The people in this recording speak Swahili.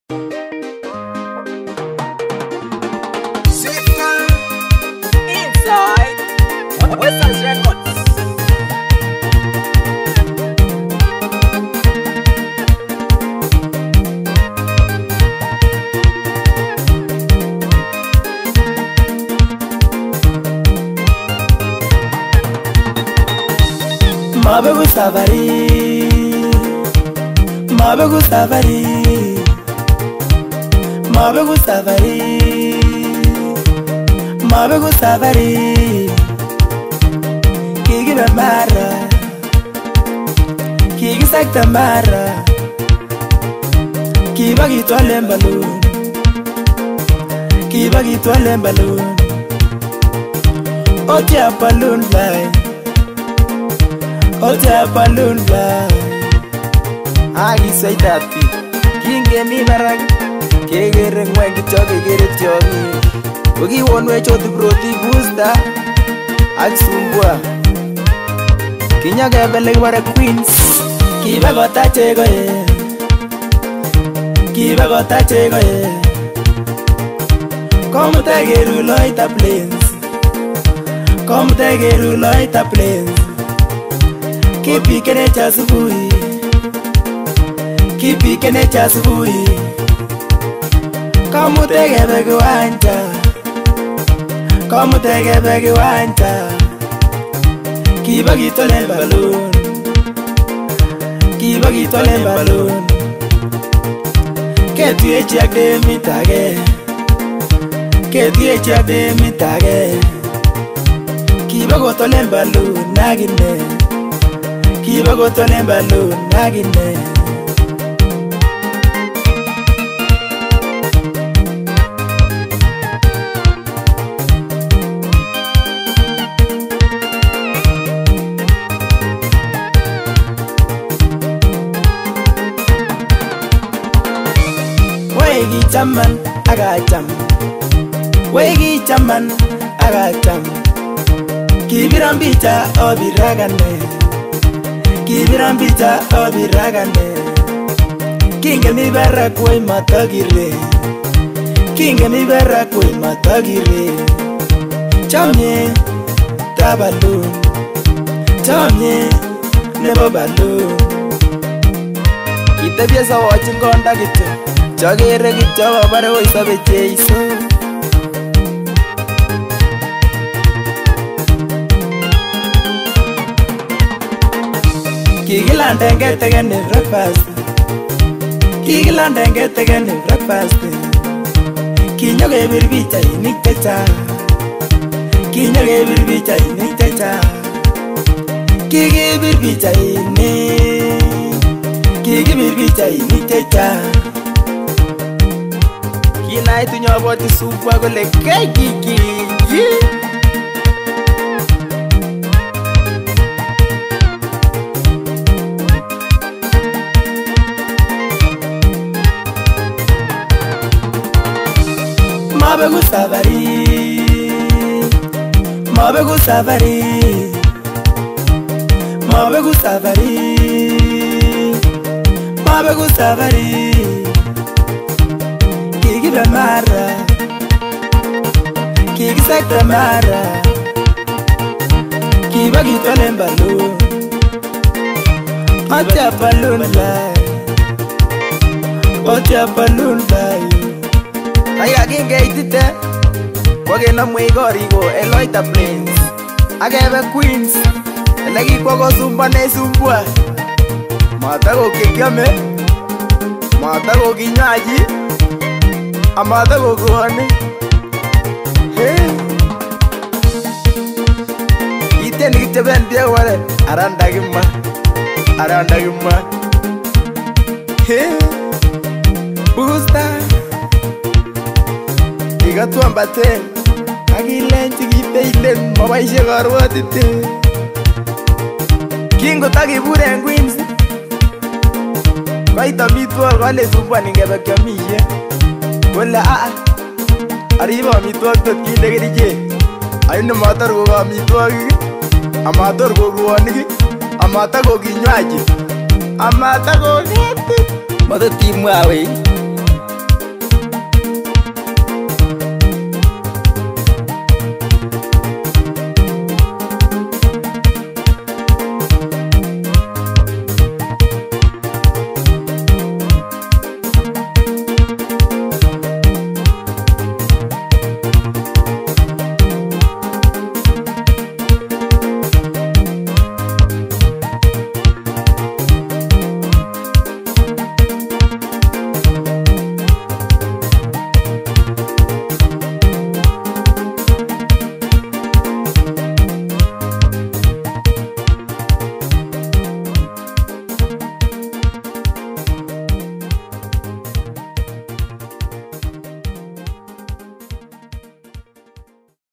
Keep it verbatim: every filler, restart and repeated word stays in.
Mabegu safari, Mabegu safari, Mabegu safari, Mabegu safari. Kiki be mara, Kiki sakta mara, Kiba ki toile balloon, Kiba ki toile balloon, Otia balloon fly. Ote balloon fly. Agi say that beat. Kinge mi barak. Kegere ngwen kityo kegere tyogi. Ogi wonwe choti proti booster. Agi sumbua. Kinya kebele kibare Queens. Kiba kota chego ye. Kiba kota chego ye. Come tegeru loita plains. Come tegeru loita plains. Kipi kene cha subuhi, Kipi kene cha subuhi. Kamu tege begi wanja, Kamu tege begi wanja. Kiba gitole balloon, Kiba gitole balloon. Ketu echi agde mitage, Ketu echi agde mitage. Kiba gotole balloon nagine, Kiba go tole balloon nagine. Wegi chaman aga cham, Wegi chaman aga cham. Kibirambita obiragane, Kibirambita obiragane. Kinge mi berra koi matagire, Kinge mi berra koi matagire. Chamye taballoon, Chamye nebo balloon. Kita biasa watching konda gitu, Chagere gitu wabare wo isabe cheiso. Kigilandenge tegene breakfast, Kigilandenge tegene breakfast. Kinyoge birbicha iniktecha, Kinyoge birbicha iniktecha. Kigi birbicha ini, Kigi birbicha iniktecha. Kinai tu nyoboti supu agole kai kiki. Mabegu safari, Mabegu safari, Mabegu safari, Mabegu safari. Kiki be mara, Kiki sakta mara. Kiba gitole balloon, Otia balloon fly, Otia balloon fly. Aya kinge itite Wage na mwigorigo Eloita Plains Agebe Queens Elegi kwako sumba ne sumbua Matago kikiame Matago kinywaji Amatago kuhane Hey Ite nikiteben pia wale Aranda gima Aranda gima Hey Booster Igatuan baten Agilen chikiteilen Mabaishe karwatite Kingo taki buren Queens Kaita mitwal kale sumpa ningebe kiamishe Kole aa Ariba mitwal tot kinde kerije Ayune matar koka mitwal Amatar kokuwanik Amata kokinywaji Amata koketi Mato timwa wey